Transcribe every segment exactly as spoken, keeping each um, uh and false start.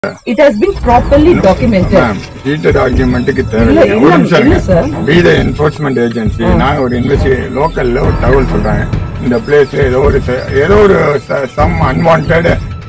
It has been properly no, documented. Ma'am, heated argument ki thevilla. Oru nimisham. Be the enforcement agency. Na oru investigate local la oru thagal solranga. In the place la edho oru edho oru some unwanted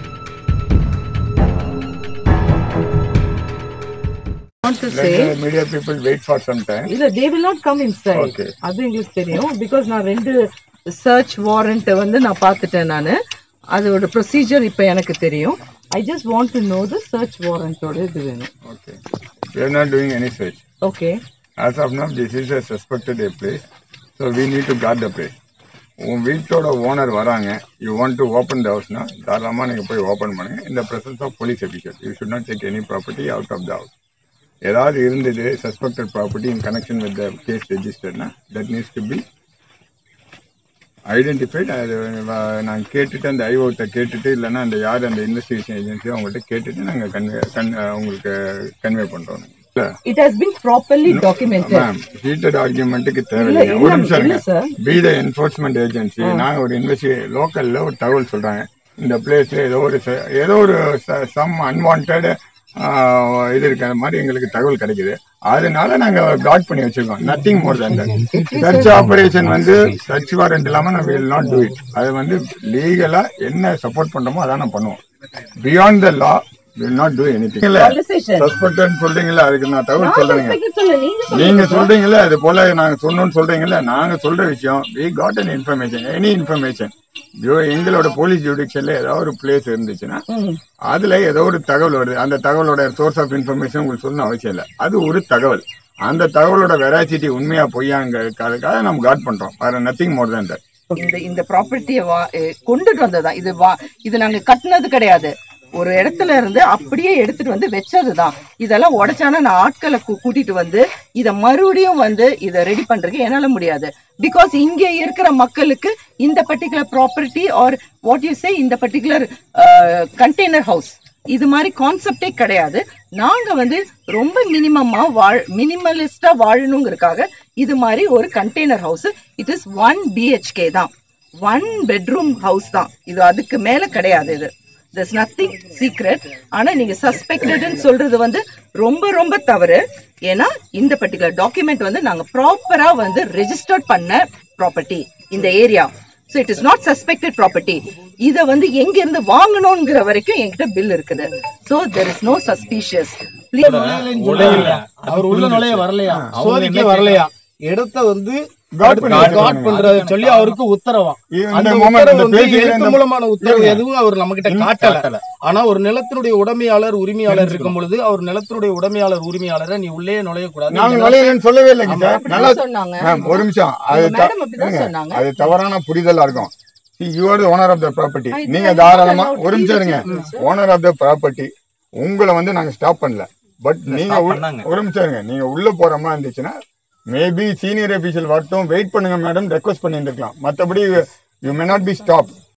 want to Let say the media people wait for some time. Illa, they will not come inside. Okay. Adu engalukku theriyum because na rendu search warrant vandu na paathutten nanu. Adoda procedure ipo enakku theriyum. I just want to know the search warrant oda idu venum. Okay. We are not doing any search. Okay. As of now, this is a suspected place, so we need to guard the place. உன் வீட்டோட owner வராங்க, you want to open the house na, தாராளமா நீங்க போய் open பண்ணுங்க. In the presence of police officials, you should not take any property out of the house. ஏதாவது இருந்தது suspected property in connection with the case registered na, that needs to be identified. அது நாங்கள் கேட்டுட்டு அந்த ஐஓட்ட கேட்டுட்டு இல்லைன்னா அந்த யார் அந்த இன்வெஸ்டிகேஷன் ஏஜென்சியோ அவங்கள்ட்ட கேட்டுட்டு நாங்கள் கன்வே கன் உங்களுக்கு கன்வே பண்ணுறோம். It has been properly documented. Ma'am, heated argument ki thevilla. Oru nimisham. Be the enforcement agency. Na oru investigate local la oru thagal solranga. இந்த பிளேஸ்ல ஏதோ ஒரு ஏதோ ஒரு சம் அன்வான்ட் இது இருக்கிற மாதிரி எங்களுக்கு தகவல் கிடைக்குது. அதனால நாங்க காட் பண்ணி வச்சிருக்கோம். Nothing more than that. Search operation வந்து சர்ச் வாரண்ட் இல்லாம நம்ம வில் நாட் டூ இட். அது வந்து லீகலா என்ன சப்போர்ட் பண்றோமோ அதான் நம்ம பண்ணுவோம். Beyond the law will not do anything. Suspected சொல்றீங்கல்ல, அதுக்கு நான் தகவல் சொல்றேங்க. நீங்க சொல்றீங்கல்ல அது போல நாங்க சொன்னோம்னு சொல்றீங்கல்ல, நாங்க சொல்ற விஷயம் we got an information, any information. எங்களோட போலீஸ் ஜுடிஷியல்ல ஏதாவது ஒரு பிளேஸ் இருந்துச்சுன்னா அதுல ஏதோ ஒரு தகவல் வருது. அந்த தகவலோட சோர்ஸ் ஆஃப் இன்ஃபர்மேஷன் உங்களுக்கு சொல்லணும் அவசியம் இல்லை. அது ஒரு தகவல். அந்த தகவலோட வெராசிட்டி உண்மையா பொய்யாங்கிறதுக்காக நம்ம காட் பண்றோம். வேற நத்திங் மோர் தேன் தட். இந்த இந்த ப்ராப்பர்ட்டியை கொண்டுட்டு வந்ததா இது இது நாங்க கட்டினது கிடையாது. ஒரு இடத்துல இருந்து அப்படியே எடுத்துட்டு வந்து வச்சதுதான். இதெல்லாம் உடைச்சானா நான் ஆட்களை கூட்டிட்டு வந்து இத மறுபடியும் வந்து இதை ரெடி பண்றதுக்கு என்னால முடியாது. பிகாஸ் இங்க இருக்கிற மக்களுக்கு இந்த particular property or what you say இந்த பர்டிகுலர் கண்டெய்னர் ஹவுஸ் இது மாதிரி கான்செப்டே கிடையாது. நாங்க வந்து ரொம்ப மினிமமா வாழ் மினிமலிஸ்டா வாழணுங்கிறதுக்காக இது மாதிரி ஒரு container house. It is one BHK தான், ஒன் பெட்ரூம் ஹவுஸ் தான் இது. அதுக்கு மேல கிடையாது. இது there's nothing secret. ஆனா நீங்க சஸ்பெக்டட்னு சொல்றது வந்து ரொம்ப ரொம்ப தவறு. ஏன்னா இந்த பர்டிகுலர் டாக்குமெண்ட் வந்து நாங்க ப்ராப்பரா வந்து ரெஜிஸ்டர்ட் பண்ண ப்ராப்பர்ட்டி இந்த area. so it is not suspected property. இத வந்து எங்க இருந்து வாங்கணும்ங்கற வரைக்கும் என்கிட்ட பில் இருக்குது. so there is no suspicious. அவர் உள்ள நுழைய வரலையா, சோதிக்க வரலையா, இடத்த வந்து காட் பண்றது சொல்லி அவருக்கு உத்தரவா. அந்த உத்தரவு வந்து எழுத்து மூலமான உத்தரவு எதுவும் அவர் நம்ம கிட்ட காட்டல. ஆனா ஒரு நிலத்தினுடைய உடைமையாளர் உரிமையாளர் இருக்கும் பொழுது அவர் நிலத்தினுடைய உடைமையாளர் உரிமையாளரை நீ உள்ளே நுழைய கூடாது நாங்க நுழையலன்னு சொல்லவே இல்லைங்க சார். நல்லா சொன்னாங்க. ஒரு நிமிஷம், அது அது தவறான புரிதலா இருக்கும். you are the owner of the property. நீங்க தாராளமா ஒரு நிமிஷம் இருங்க. ஓனர் ஆஃப் த ப்ராப்பர்ட்டி உங்களை வந்து நாங்க ஸ்டாப் பண்ணல. பட் நீங்க ஒரு நிமிஷம் இருங்க. நீங்க உள்ள போற மாதிரி இருந்துச்சுன்னா மேபி சீனியர் அபிஷியல் வரட்டும் வெயிட் பண்ணுங்க மேடம் ரெக்வஸ்ட் பண்ணிருக்கலாம். மற்றபடி you may not be stop.